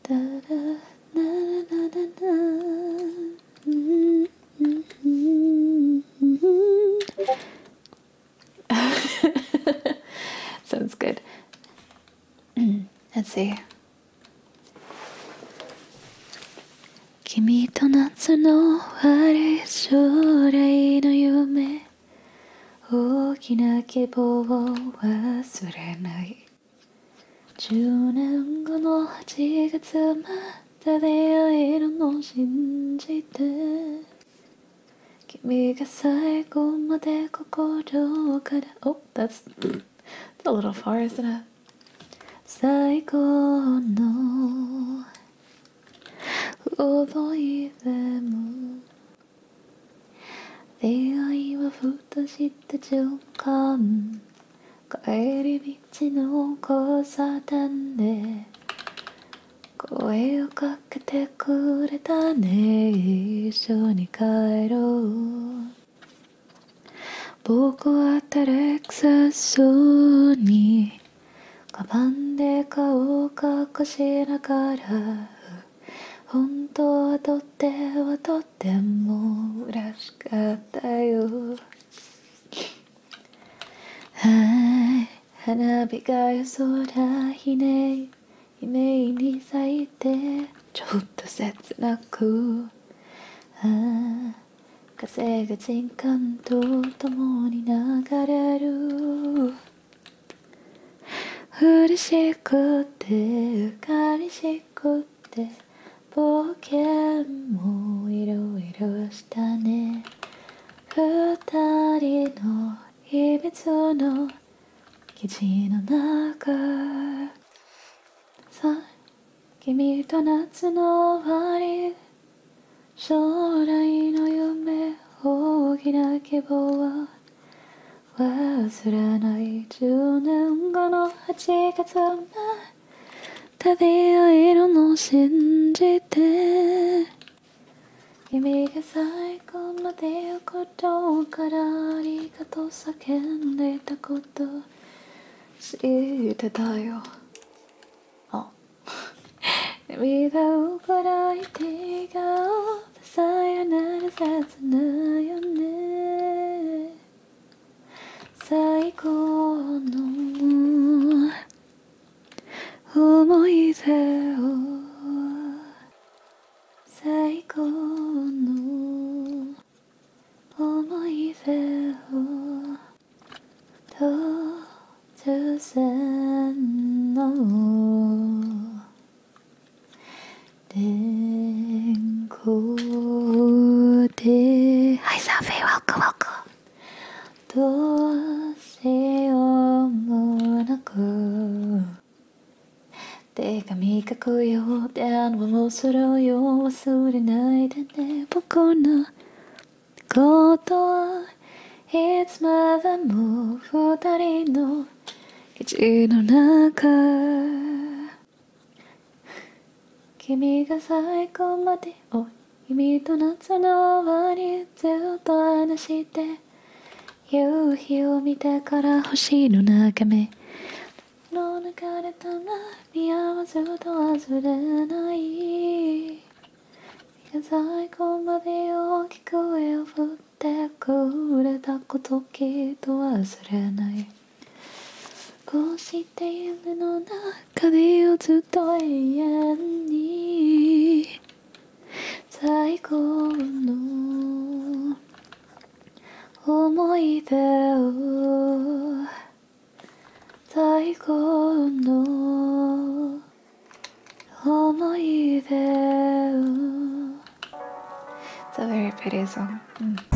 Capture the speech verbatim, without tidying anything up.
タラナナナナうんうんうんうんSounds good. Let's see. 君と夏の終わり将来の夢大きな希望を忘れないじゅうねんごのはちがつまで出会えるの信じて君が最後まで心から Oh, that's, that's a little far, isn't it? 最後の思い出も出会いはふとした瞬間帰り道の交差点で声をかけてくれたね一緒に帰ろう僕は照れくさそうにカバンで顔を隠しながら本当はとってはとっても嬉しかったよはい花火が夜空ひね悲鳴に咲いてちょっと切なくああ風が人間と共に流れる嬉しくて寂しくて冒険もいろいろしたね二人の秘密の記事の中さあ君と夏の終わり将来の夢大きな希望は忘れないじゅうねんごのはちがつまで出会えるの信じて君が最後まで心からありがとう叫んでいたこと知ってたよあ涙をこらえて笑顔でさよなら切ないよね最後の思い出を最後の思い出を突然の電光ではいサーフィーワクワクどうしようもなく手紙書くよ電話もするよ忘れないでね僕のことはいつまでも二人の記事の中君が最後までお君と夏の終わりずっと話して夕日を見てから星の眺めの流れた涙はずっと忘れない最後まで大きく声を振ってくれたこときっと忘れないこうして夢の中でをずっと永遠に最後の思い出を最後の思い出をIt's a very pretty song、うん